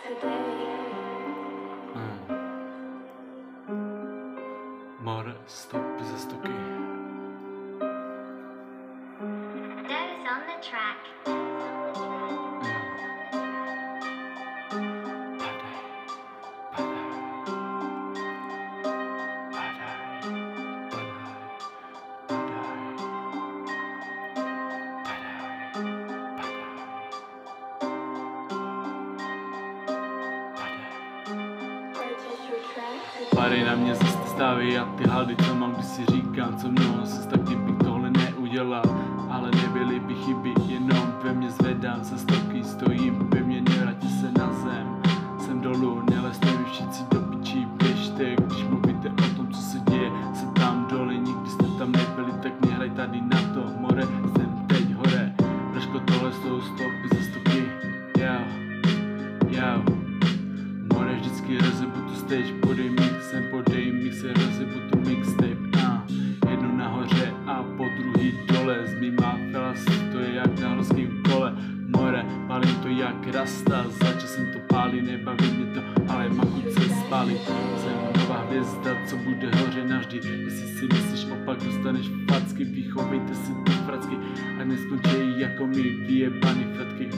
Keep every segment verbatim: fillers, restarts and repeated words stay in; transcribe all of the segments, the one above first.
Hmm. More stopy za stoky. Those on the track. Padej na mě zase ty stávy a ty haldy, co mám, když si říkám, co mnoho se tak kdybych tohle neudělal. Ale nebyly by chyby, jenom ve mně zvedám se stoky, stojím ve mně, nevrátí se na zem. Jsem dolů, nelezte vy všichni do pičí, běžte, když mluvíte o tom, co se děje, se tam dole, nikdy jste tam nebyli, tak nehraj tady na to, more, jsem teď hore. Trošku tohle jsou stopy za stoky, jo, jo. More, vždycky rozebu tu stage, podej mix, sem podej mix, se rozebu tu mixtape, a jednu nahoře a po druhý dole, s mýma felas, to je jak na horským kole. More, palím to jak rasta, začal jsem to pálit, nebaví mě to, ale mám chuť se spálit. Jsem nová hvězda, co bude hoře navždy, jestli si myslíš opak, dostaneš facky, vychovejte si ty fracky, a neskončí jako my vyjebaný fetky.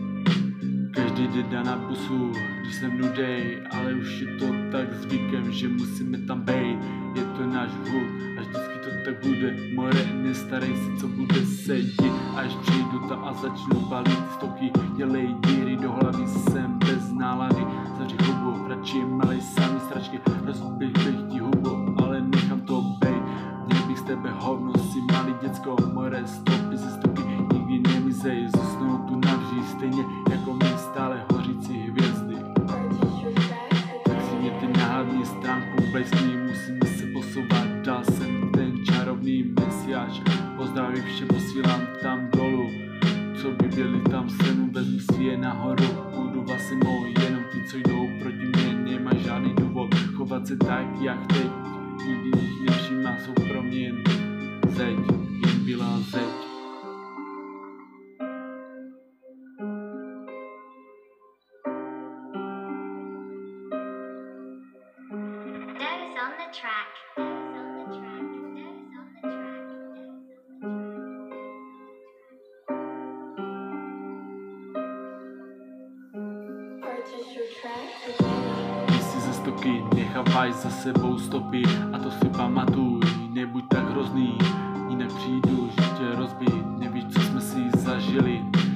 Každý jde na busu, když jsem nudej, ale už je to tak zvykem, že musíme tam bejt. Je to náš hook a vždycky to tak bude. More, nestarej se, co bude sedět, až přijdu tam a začnu balit ty stoky. Dělej díry do hlavy, jsem bez nálady. Zavři hubu, radši malej sami stračky, rozbih bych ti hubu, ale nechám to bejt. Měl bych z tebe hovno, si malý děcko. More, stopy ze stoky, nikdy nemizej, zůstanou tu navždy, stejně jako my stále hořící hvězdy. Tak si mě ty náhradní stránku bleskni, musíme se posouvat dál, jsem ten čarovný mesiáš. Pozdravím všem, posílám tam dolů, co by byli tam se mnou, vezmu si je nahoru. Budu vlastně můj, jenom ty, co jdou proti mě, nemá žádný důvod chovat se tak, jak teď. Nikdy jich nevšímá, jsou pro mě jen zeď, jen byla zeď. Those on the track. Those on the track. Those on the track. Purchase your track. Když si ze stoky nechávaj za sebou stopy, a to si pamatuj, nebuď tak hrozný, jinak přijdu, že tě rozbít, nevíš, co jsme si zažili.